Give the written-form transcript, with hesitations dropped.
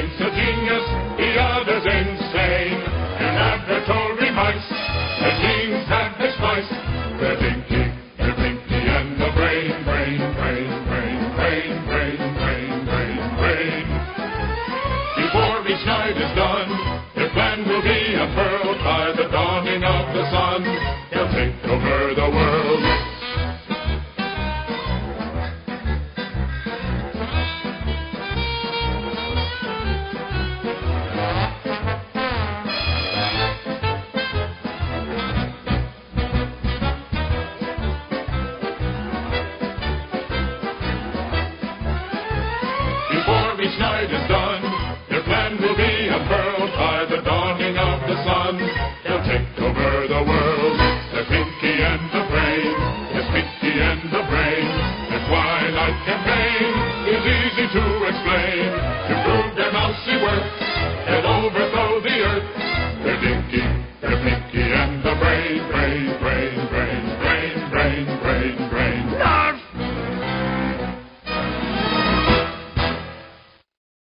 thinks a genius, the other's insane. In laboratory mice, the genes have their spice. The pinky, and the brain. Before each night is done, their plan will be unfurled by the dawning of the sun. They'll take over the world.